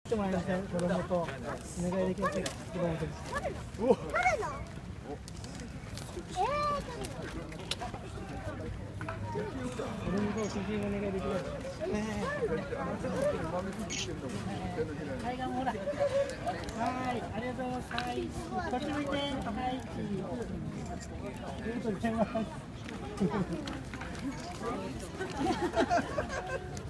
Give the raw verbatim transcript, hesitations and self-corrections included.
来てもらいましたよ、子供とお願いできますか、子供と。お。誰の？ええ。子供と写真お願いできますか。海岸ほら。はい、ありがとうございます。はい、こっち向いて、はい、ありがとうございます。